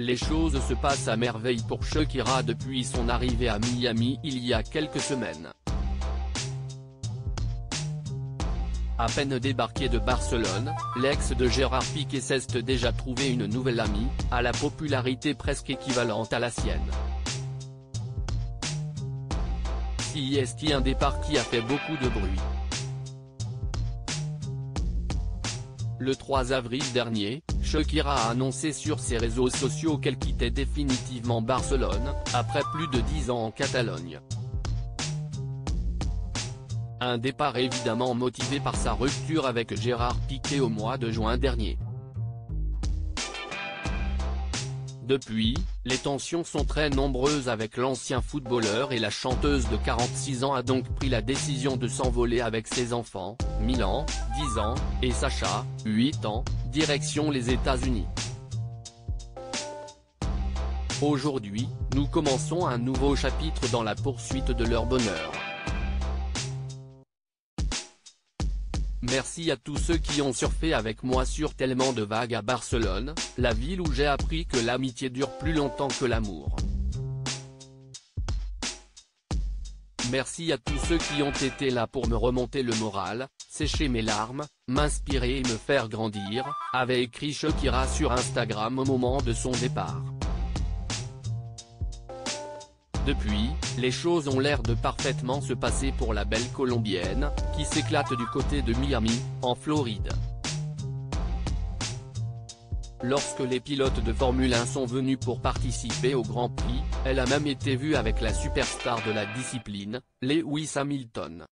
les choses se passent à merveille pour Shakira depuis son arrivée à Miami il y a quelques semaines. À peine débarqué de Barcelone, l'ex de Gérard Piqué s'est déjà trouvé une nouvelle amie, à la popularité presque équivalente à la sienne. C'est un départ qui a fait beaucoup de bruit. Le 3 avril dernier, Shakira a annoncé sur ses réseaux sociaux qu'elle quittait définitivement Barcelone, après plus de 10 ans en Catalogne. Un départ évidemment motivé par sa rupture avec Gérard Piqué au mois de juin dernier. Depuis, les tensions sont très nombreuses avec l'ancien footballeur et la chanteuse de 46 ans a donc pris la décision de s'envoler avec ses enfants, Milan, 10 ans, et Sacha, 8 ans, direction les États-Unis. Aujourd'hui, nous commençons un nouveau chapitre dans la poursuite de leur bonheur. Merci à tous ceux qui ont surfé avec moi sur tellement de vagues à Barcelone, la ville où j'ai appris que l'amitié dure plus longtemps que l'amour. Merci à tous ceux qui ont été là pour me remonter le moral, sécher mes larmes, m'inspirer et me faire grandir, avait écrit Shakira sur Instagram au moment de son départ. Depuis, les choses ont l'air de parfaitement se passer pour la belle Colombienne, qui s'éclate du côté de Miami, en Floride. Lorsque les pilotes de Formule 1 sont venus pour participer au Grand Prix, elle a même été vue avec la superstar de la discipline, Lewis Hamilton.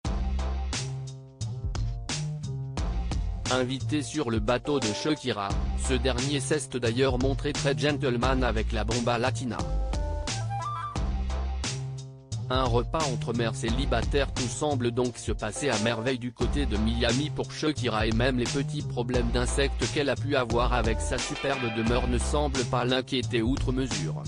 Invité sur le bateau de Shakira, ce dernier s'est d'ailleurs montré très gentleman avec la bomba latina. Un repas entre mères célibataires, tout semble donc se passer à merveille du côté de Miami pour Shakira et même les petits problèmes d'insectes qu'elle a pu avoir avec sa superbe demeure ne semblent pas l'inquiéter outre mesure.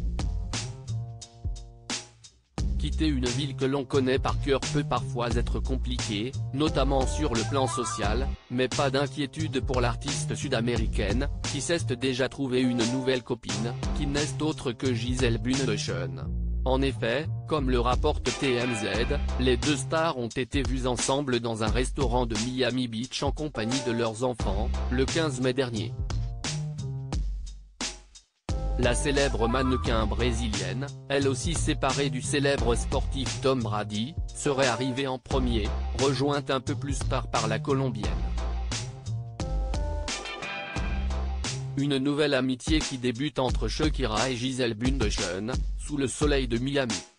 Quitter une ville que l'on connaît par cœur peut parfois être compliqué, notamment sur le plan social, mais pas d'inquiétude pour l'artiste sud-américaine, qui s'est déjà trouvé une nouvelle copine, qui n'est autre que Gisele Bündchen. En effet, comme le rapporte TMZ, les deux stars ont été vues ensemble dans un restaurant de Miami Beach en compagnie de leurs enfants, le 15 mai dernier. La célèbre mannequin brésilienne, elle aussi séparée du célèbre sportif Tom Brady, serait arrivée en premier, rejointe un peu plus tard par la Colombienne. Une nouvelle amitié qui débute entre Shakira et Gisele Bündchen, sous le soleil de Miami.